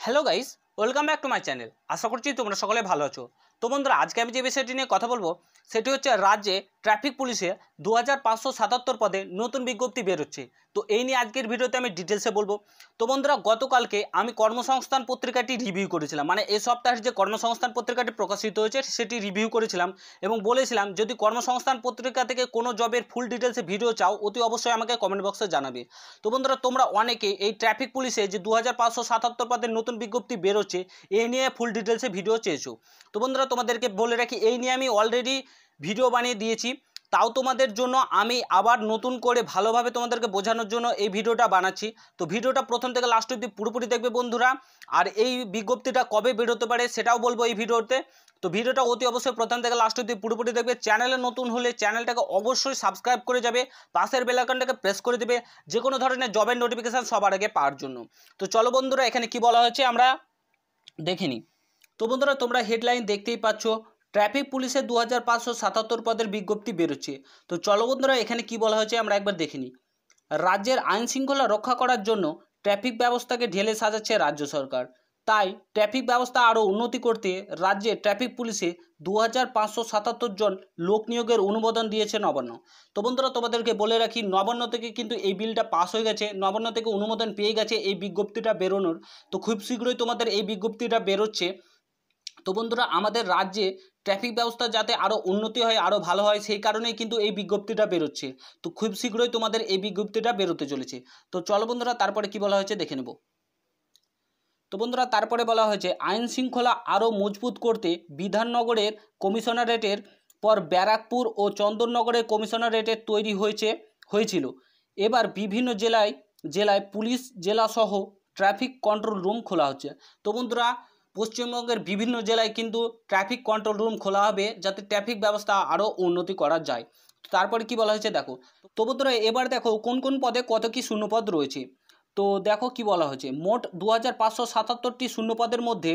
Hello guys, welcome back to my channel. আশা করছি তোমরা সকলে ভালো আছো। তো বন্ধুরা, আজকে আমি যে বিষয়টি নিয়ে কথা বলবো সেটি হচ্ছে রাজ্যে ট্রাফিক পুলিশে 2577 পদে নতুন বিজ্ঞপ্তি বেরোচ্ছে। তো এই নিয়ে আজকের ভিডিওতে আমি ডিটেলসে বলবো। তো বন্ধুরা, গতকালকে আমি কর্মসংস্থান পত্রিকাটি রিভিউ করেছিলাম, মানে এই সপ্তাহের যে কর্মসংস্থান পত্রিকাটি প্রকাশিত হয়েছে সেটি রিভিউ করেছিলাম এবং বলেছিলাম যদি কর্মসংস্থান পত্রিকা থেকে কোনো জবের ফুল ডিটেলসে ভিডিও চাও অতি অবশ্যই আমাকে কমেন্ট বক্সে জানাবে। তো বন্ধুরা, তোমরা অনেকে এই ট্রাফিক পুলিশে যে 2577 পদের নতুন বিজ্ঞপ্তি বেরোচ্ছে এই নিয়ে ফুল ডিটেলসে ভিডিও চেয়েছো। তো বন্ধুরা, তোমাদেরকে বলে রাখি এই নিয়ে আমি অলরেডি ভিডিও বানিয়ে দিয়েছি, তাও তোমাদের জন্য আমি আবার নতুন করে ভালোভাবে তোমাদেরকে বোঝানোর জন্য এই ভিডিওটা বানাচ্ছি। তো ভিডিওটা প্রথম থেকে লাস্ট অবধি পুরোপুরি দেখবে বন্ধুরা, আর এই বিজ্ঞপ্তিটা কবে বেরোতে পারে সেটাও বলবো এই ভিডিওতে। তো ভিডিওটা অতি অবশ্যই প্রথম থেকে লাস্ট অবধি পুরোপুরি দেখবে। চ্যানেলে নতুন হলে চ্যানেলটাকে অবশ্যই সাবস্ক্রাইব করে যাবে, পাশের বেল আইকনটাকে প্রেস করে দেবে যে কোনো ধরনের জবের নোটিফিকেশান সবার আগে পাওয়ার জন্য। তো চলো বন্ধুরা, এখানে কি বলা হয়েছে আমরা দেখে নিই। তো বন্ধুরা, তোমরা হেডলাইন দেখতেই পাচ্ছ, ট্রাফিক পুলিশের 2577 পদের বিজ্ঞপ্তি বেরোচ্ছে। তো চলো বন্ধুরা, এখানে কি বলা হয়েছে আমরা একবার দেখে নিই। রাজ্যের আইন শৃঙ্খলা রক্ষা করার জন্য ট্রাফিক ব্যবস্থাকে ঢেলে সাজাচ্ছে রাজ্য সরকার। তাই ট্রাফিক ব্যবস্থা আরও উন্নতি করতে রাজ্যে ট্রাফিক পুলিশে 2577 জন লোক নিয়োগের অনুমোদন দিয়েছে নবান্ন। তো বন্ধুরা, তোমাদেরকে বলে রাখি নবান্ন থেকে কিন্তু এই বিলটা পাস হয়ে গেছে, নবান্ন থেকে অনুমোদন পেয়ে গেছে এই বিজ্ঞপ্তিটা বেরোনোর। তো খুব শীঘ্রই তোমাদের এই বিজ্ঞপ্তিটা বেরোচ্ছে। তো বন্ধুরা, আমাদের রাজ্যে ট্রাফিক ব্যবস্থা যাতে আরও উন্নতি হয়, আরও ভালো হয়, সেই কারণেই কিন্তু এই বিজ্ঞপ্তিটা বেরোচ্ছে। তো খুব শীঘ্রই তোমাদের এই বিজ্ঞপ্তিটা বেরোতে চলেছে। তো চলো বন্ধুরা, তারপরে কি বলা হয়েছে দেখে নেব। তো বন্ধুরা, তারপরে বলা হয়েছে আইন শৃঙ্খলা আরও মজবুত করতে বিধাননগরের কমিশনারেটের পর ব্যারাকপুর ও চন্দননগরের কমিশনারেটের তৈরি হয়েছিল। এবার বিভিন্ন জেলায় পুলিশ জেলাসহ ট্রাফিক কন্ট্রোল রুম খোলা হচ্ছে। তো বন্ধুরা, পশ্চিমবঙ্গের বিভিন্ন জেলায় কিন্তু ট্রাফিক কন্ট্রোল রুম খোলা হবে যাতে ট্রাফিক ব্যবস্থা আরও উন্নতি করা যায়। তারপরে কি বলা হয়েছে দেখো। তো বন্ধুরা, এবার দেখো কোন কোন পদে কত কি শূন্যপদ রয়েছে। তো দেখো কি বলা হয়েছে, মোট 2577টি শূন্যপদের মধ্যে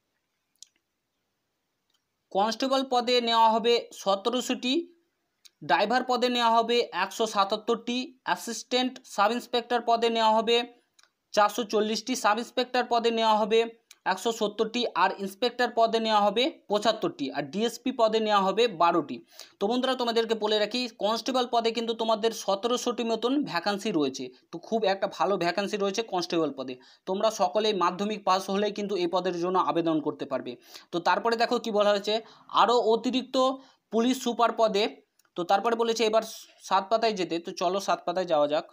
কনস্টেবল পদে নেওয়া হবে 1700টি, ড্রাইভার পদে নেওয়া হবে 177টি, অ্যাসিস্ট্যান্ট সাব ইন্সপেক্টর পদে নেওয়া হবে 440টি, সাব ইন্সপেক্টর পদে নেওয়া হবে 170টি, আর ইন্সপেক্টর পদে নেওয়া হবে 75টি, আর ডিএসপি পদে নেওয়া হবে 12টি। তো বন্ধুরা, তোমাদেরকে বলে রাখি কনস্টেবল পদে কিন্তু তোমাদের 1700টি মতন ভ্যাকান্সি রয়েছে। তো খুব একটা ভালো ভ্যাকান্সি রয়েছে কনস্টেবল পদে। তোমরা সকলেই মাধ্যমিক পাস হলেই কিন্তু এই পদের জন্য আবেদন করতে পারবে। তো তারপরে দেখো কি বলা হয়েছে, আরও অতিরিক্ত পুলিশ সুপার পদে। তো তারপরে বলেছে এবার 7 পাতায় যেতে। তো চলো 7 পাতায় যাওয়া যাক।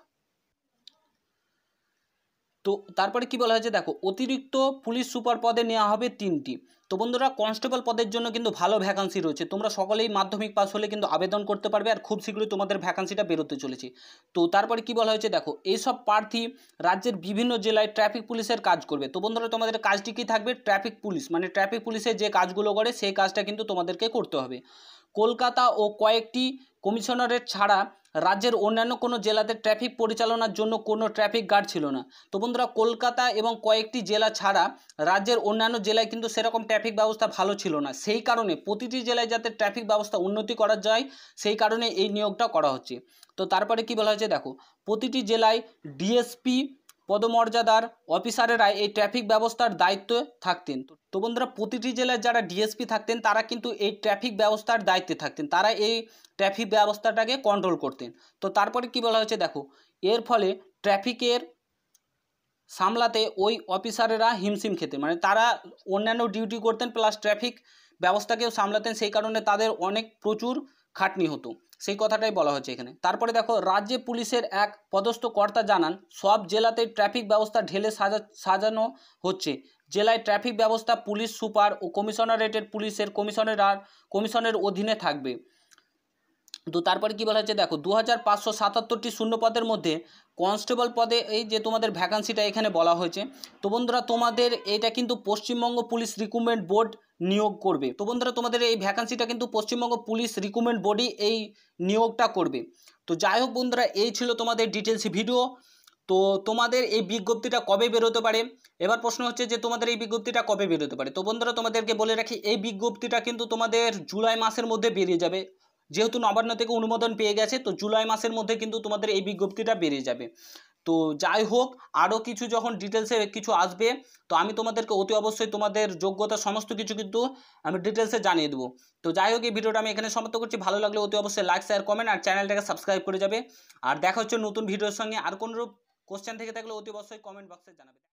তো তারপরে কি বলা হয়েছে দেখো, অতিরিক্ত পুলিশ সুপার পদে নেওয়া হবে 3টি। তো বন্ধুরা, কনস্টেবল পদের জন্য কিন্তু ভালো ভ্যাকান্সি রয়েছে, তোমরা সকলেই মাধ্যমিক পাস হলে কিন্তু আবেদন করতে পারবে, আর খুব শীঘ্রই তোমাদের ভ্যাকান্সিটা বেরোতে চলেছে। তো তারপরে কি বলা হয়েছে দেখো, এইসব প্রার্থী রাজ্যের বিভিন্ন জেলায় ট্রাফিক পুলিশের কাজ করবে। তো বন্ধুরা, তোমাদের কাজটি কি থাকবে, ট্রাফিক পুলিশ মানে ট্রাফিক পুলিশের যে কাজগুলো করে সেই কাজটা কিন্তু তোমাদেরকে করতে হবে। কলকাতা ও কয়েকটি কমিশনারেট ছাড়া রাজ্যের অন্যান্য কোনো জেলাতে ট্রাফিক পরিচালনার জন্য কোনো ট্রাফিক গার্ড ছিল না। তো বন্ধুরা, কলকাতা এবং কয়েকটি জেলা ছাড়া রাজ্যের অন্যান্য জেলায় কিন্তু সেরকম ট্রাফিক ব্যবস্থা ভালো ছিল না, সেই কারণে প্রতিটি জেলায় যাতে ট্রাফিক ব্যবস্থা উন্নতি করা যায় সেই কারণে এই নিয়োগটা করা হচ্ছে। তো তারপরে কি বলা হয়েছে দেখো, প্রতিটি জেলায় ডিএসপি পদমর্যাদার অফিসারেরা এই ট্রাফিক ব্যবস্থার দায়িত্বে থাকতেন। তো বন্ধুরা, প্রতিটি জেলায় যারা ডিএসপি থাকতেন তারা কিন্তু এই ট্রাফিক ব্যবস্থার দায়িত্বে থাকতেন, তারা এই ট্রাফিক ব্যবস্থাটাকে কন্ট্রোল করতেন। তো তারপরে কি বলা হয়েছে দেখো, এর ফলে ট্রাফিকের সামলাতে ওই অফিসারেরা হিমশিম খেতেন, মানে তারা অন্যান্য ডিউটি করতেন প্লাস ট্রাফিক ব্যবস্থাকেও সামলাতেন, সেই কারণে তাদের প্রচুর খাটনি হতো, সেই কথাটাই বলা হচ্ছে এখানে। তারপরে দেখো, রাজ্যে পুলিশের এক পদস্থ কর্তা জানান সব জেলাতেই ট্রাফিক ব্যবস্থা ঢেলে সাজানো হচ্ছে। জেলায় ট্রাফিক ব্যবস্থা পুলিশ সুপার ও কমিশনারেটের পুলিশের কমিশনের অধীনে থাকবে। তো তারপরে কী বলা হচ্ছে দেখো, 2577টি শূন্য পদের মধ্যে কনস্টেবল পদে এই যে তোমাদের ভ্যাকান্সিটা এখানে বলা হয়েছে। তো বন্ধুরা, তোমাদের এটা কিন্তু পশ্চিমবঙ্গ পুলিশ রিক্রুটমেন্ট বোর্ড নিয়োগ করবে। তো বন্ধুরা, তোমাদের এই ভ্যাকান্সিটা কিন্তু পশ্চিমবঙ্গ পুলিশ রিক্রুটমেন্ট বোর্ডই এই নিয়োগটা করবে। তো যাই হোক বন্ধুরা, এই ছিল তোমাদের ডিটেলস ভিডিও। তো তোমাদের এই বিজ্ঞপ্তিটা কবে বেরোতে পারে, এবার প্রশ্ন হচ্ছে যে তোমাদের এই বিজ্ঞপ্তিটা কবে বেরোতে পারে। তো বন্ধুরা, তোমাদেরকে বলে রাখি এই বিজ্ঞপ্তিটা কিন্তু তোমাদের জুলাই মাসের মধ্যে বেরিয়ে যাবে, যেহেতু নবান্ন থেকে অনুমোদন পেয়ে গেছে। তো জুলাই মাসের মধ্যে কিন্তু তোমাদের এই বিজ্ঞপ্তিটা বেরিয়ে যাবে। তো যাই হোক, আরও কিছু যখন ডিটেলসে কিছু আসবে তো আমি তোমাদেরকে অতি অবশ্যই তোমাদের যোগ্যতা সমস্ত কিছু কিন্তু আমি ডিটেলসে জানিয়ে দেবো। তো যাই হোক, এই ভিডিওটা আমি এখানে সমাপ্ত করছি। ভালো লাগলে অতি অবশ্যই লাইক, শেয়ার, কমেন্ট আর চ্যানেলটাকে সাবস্ক্রাইব করে যাবে। আর দেখা হচ্ছে নতুন ভিডিওর সঙ্গে। আর কোনো কোশ্চেন থেকে থাকলে অতি অবশ্যই কমেন্ট বক্সে জানাবে।